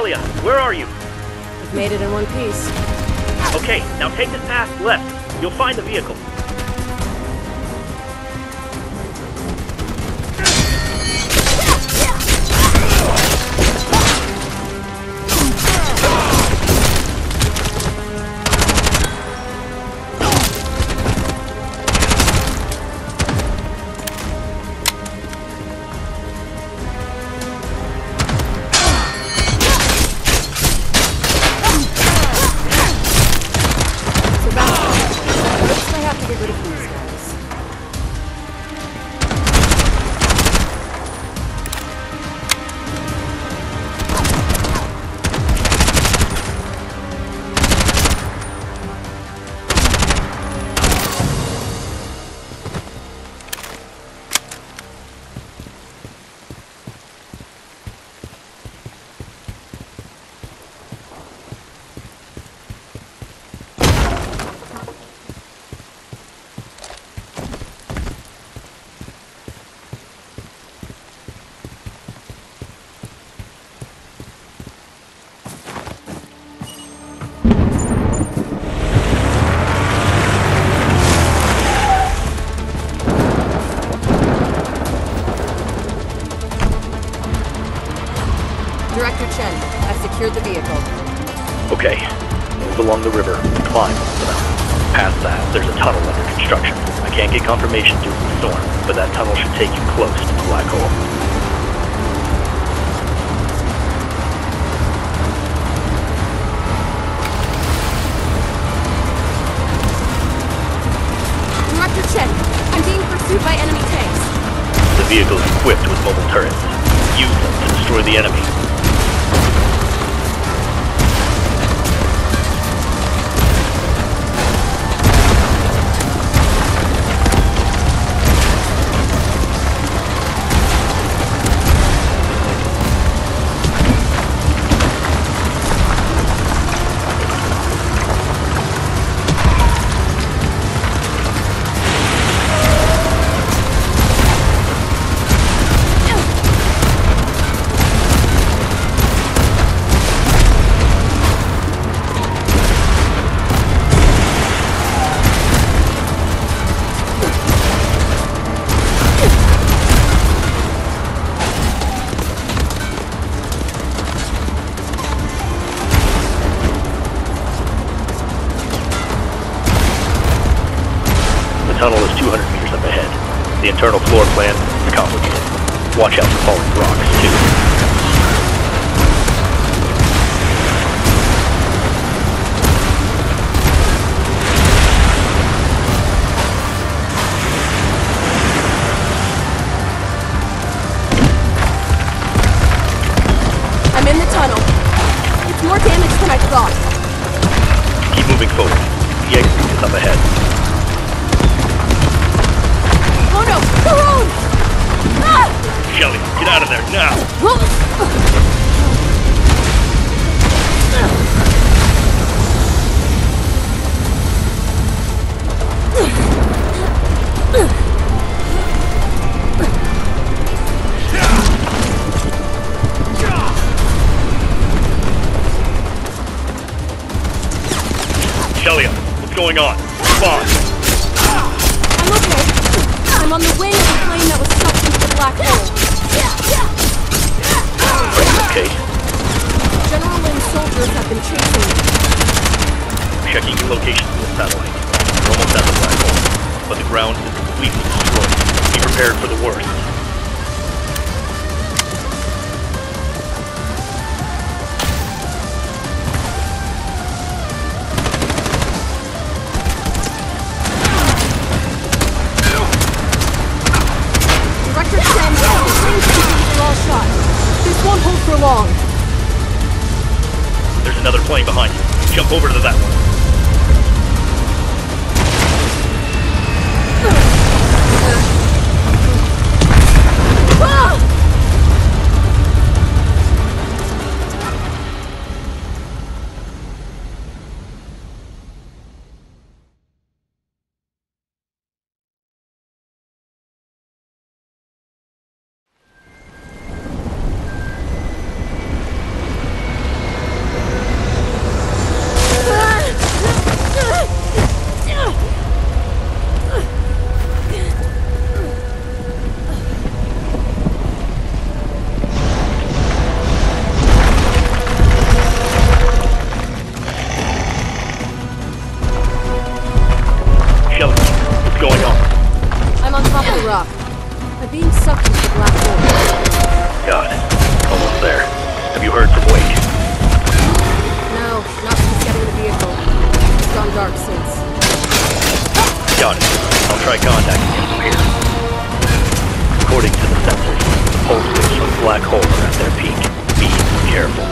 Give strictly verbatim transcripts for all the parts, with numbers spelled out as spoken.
Shelia, where are you? We've made it in one piece. Okay, now take this path left. You'll find the vehicle. The vehicle. Okay. Move along the river. Climb up the mountain. Past that, there's a tunnel under construction. I can't get confirmation due to the storm, but that tunnel should take you close to the black hole. Director Chen, I'm being pursued by enemy tanks. The vehicle is equipped with mobile turrets. Use them to destroy the enemy. The tunnel is two hundred meters up ahead. The internal floor plan is complicated. Watch out for falling rocks, too. I'm in the tunnel. It's more damage than I thought. Keep moving forward. The exit is up ahead. Oh no! The road! Ah! Shelly, get out of there now! Shelly, what's going on? Respond! I'm okay. I'm on the wing of the plane that was sucked into the black hole. Are you okay? General Lynn's soldiers have been chasing me. Checking your location through the satellite. You're almost at the black hole, but the ground is completely destroyed. Be prepared for the worst. For long. There's another plane behind you. Jump over to that one. Ah! Got it. I'll try contacting him from here. According to the sensors, the pulse waves from the black hole are at their peak. Be careful.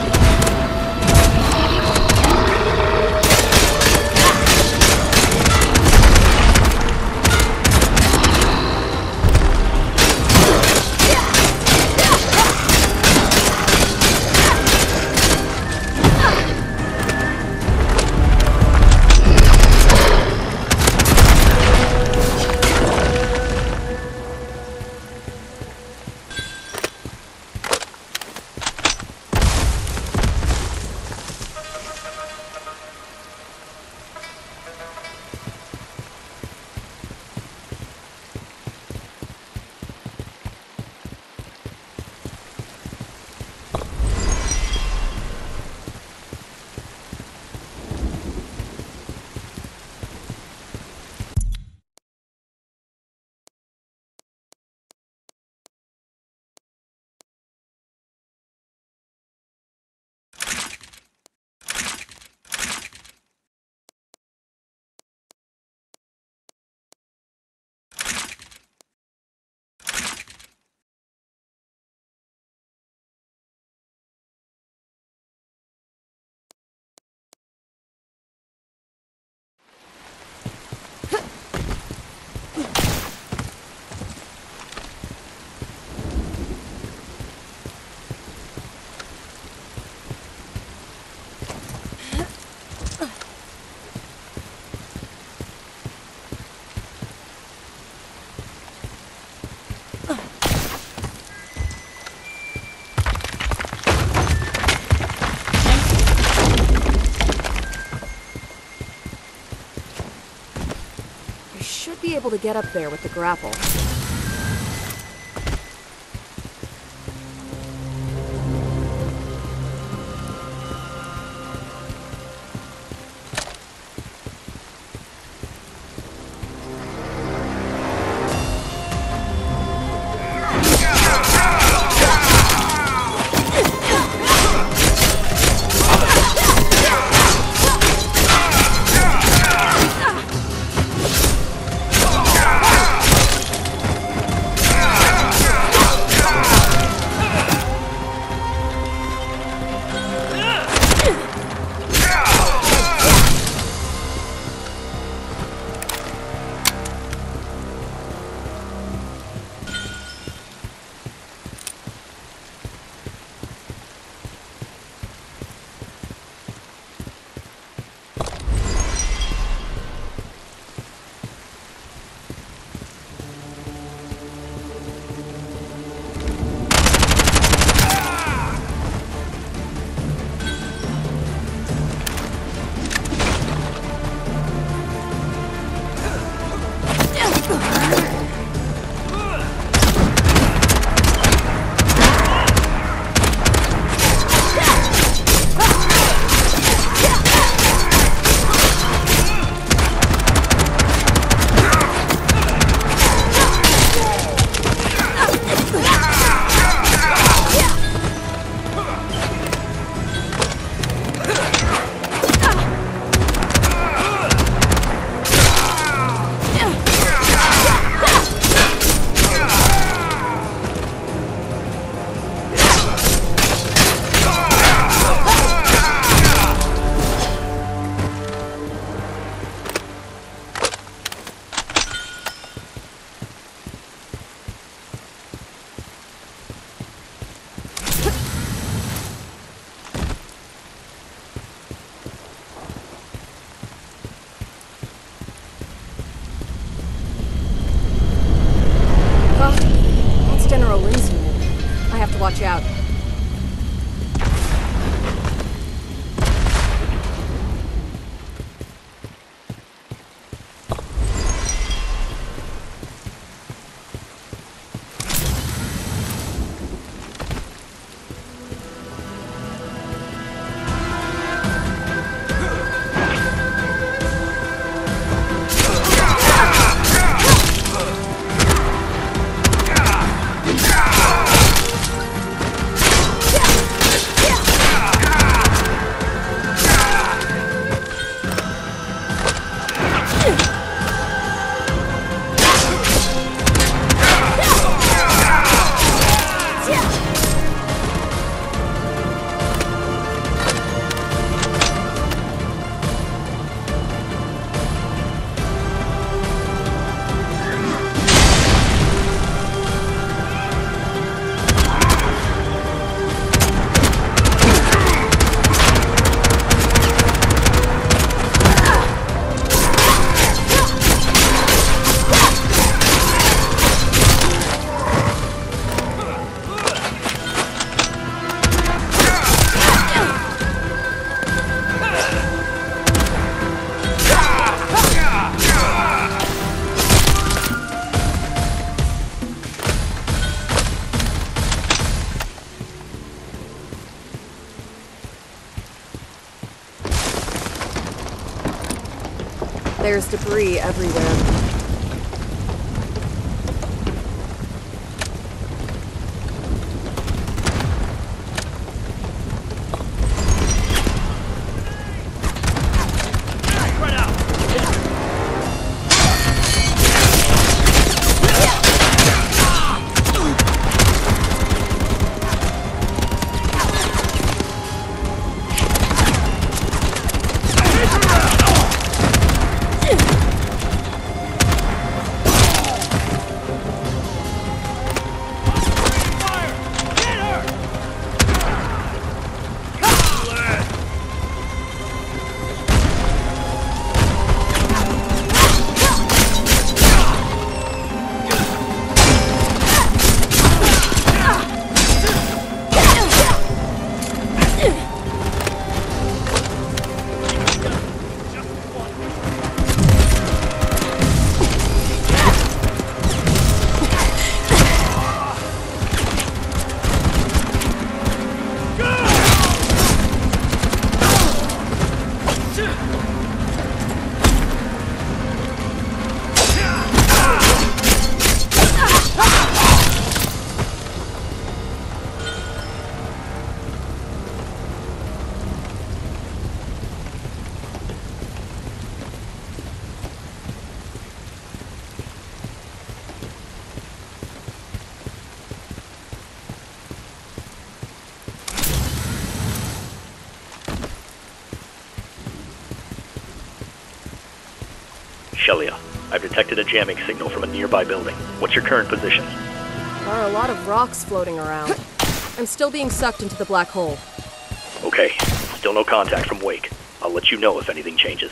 Be able to get up there with the grapple. There's debris everywhere. Shelia, I've detected a jamming signal from a nearby building. What's your current position? There are a lot of rocks floating around. I'm still being sucked into the black hole. Okay, still no contact from Wake. I'll let you know if anything changes.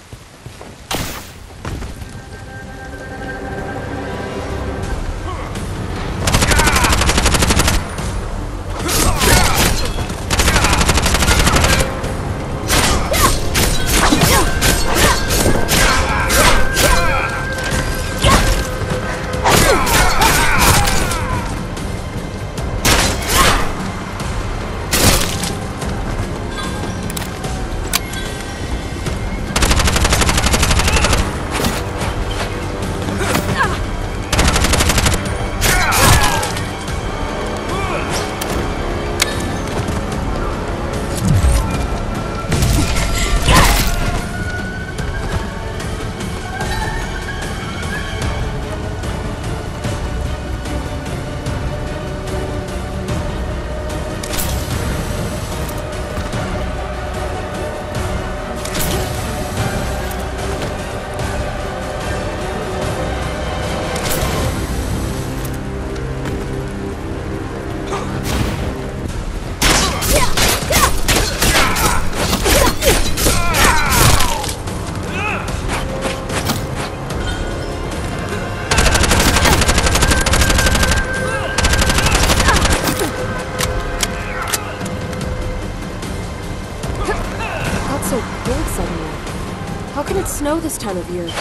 How can it snow this time of year?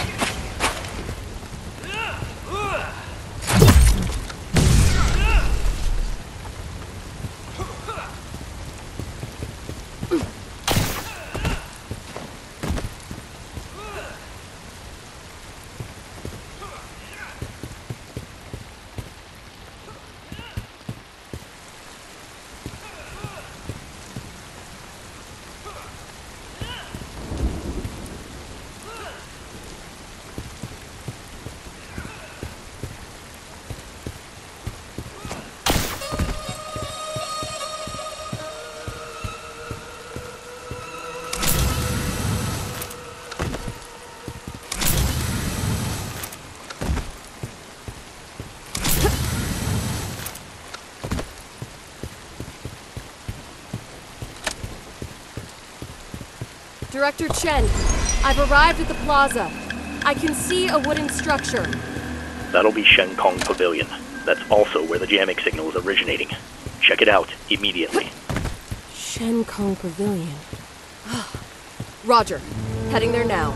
Director Chen, I've arrived at the plaza. I can see a wooden structure. That'll be Shen Kong Pavilion. That's also where the jamming signal is originating. Check it out immediately. Shen Kong Pavilion. Roger. Heading there now.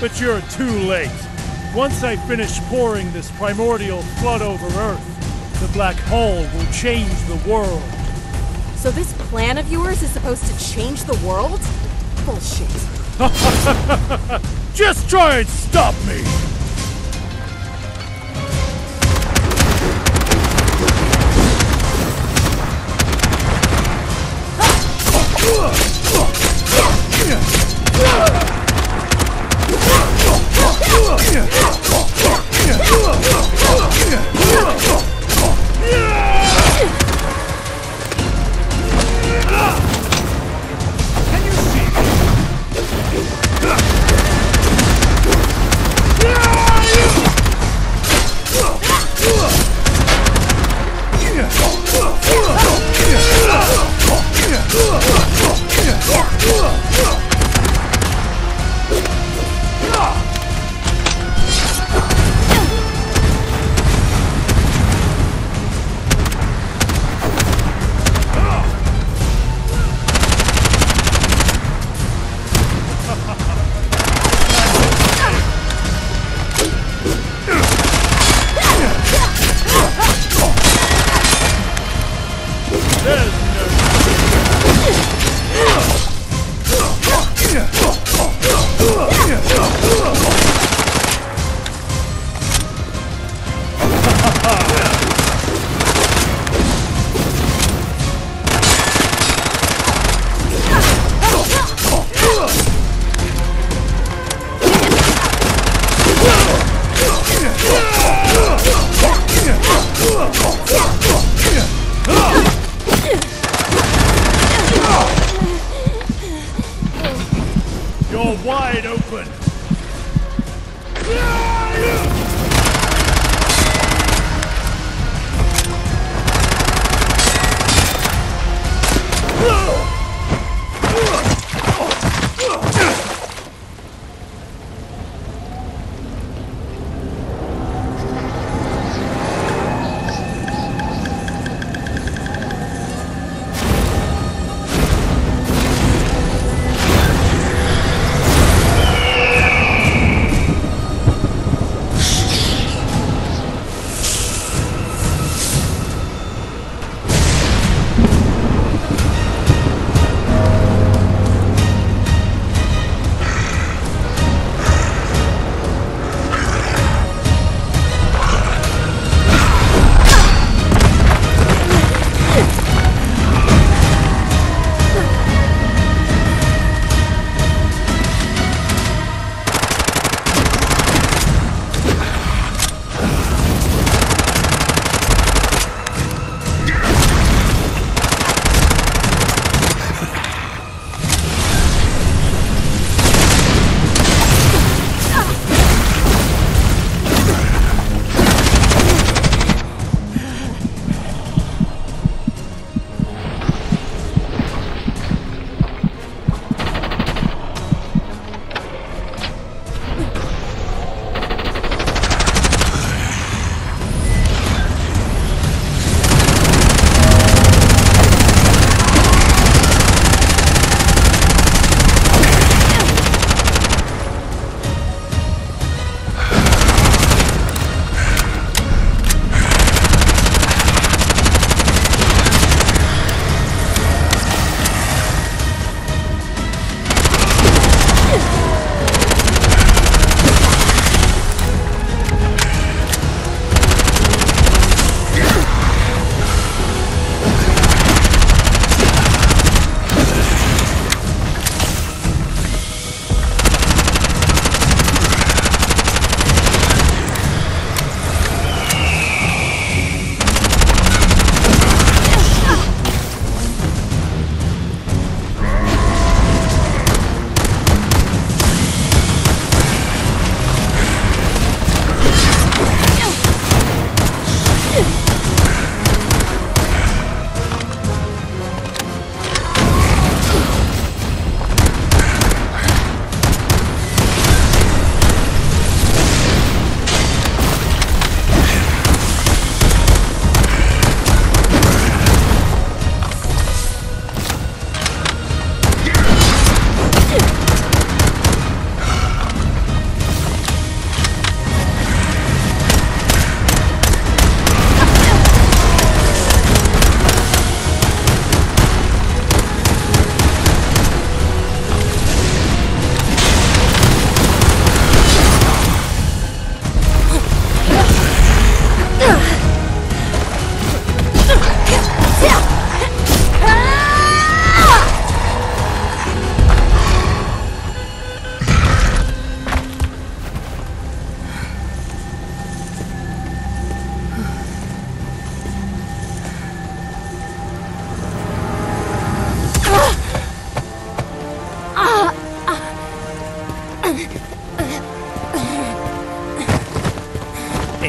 But you're too late. Once I finish pouring this primordial flood over Earth, the black hole will change the world. So this plan of yours is supposed to change the world? Bullshit. Just try and stop me! Can you see me?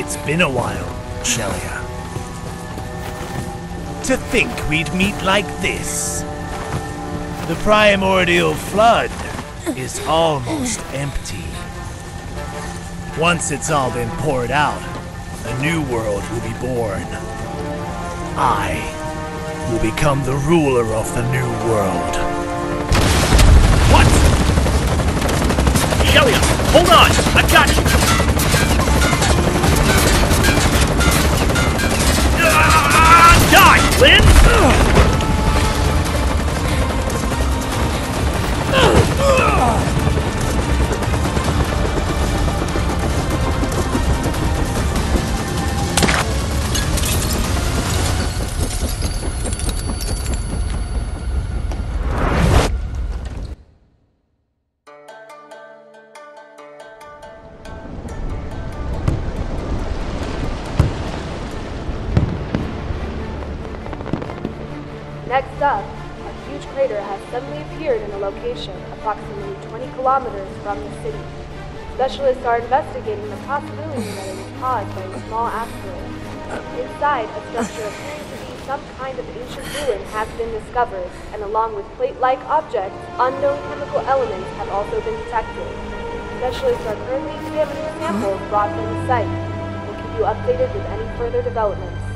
It's been a while, Shelia. To think we'd meet like this. The primordial flood is almost empty. Once it's all been poured out, a new world will be born. I will become the ruler of the new world. What? Shelia, hold on! I've got you! Uh, die, Lynn! Next up, a huge crater has suddenly appeared in a location approximately twenty kilometers from the city. Specialists are investigating the possibility that it was caused by a small asteroid. Inside, a structure appearing to be some kind of ancient ruin has been discovered, and along with plate-like objects, unknown chemical elements have also been detected. Specialists are currently examining samples brought from the site. We'll keep you updated with any further developments.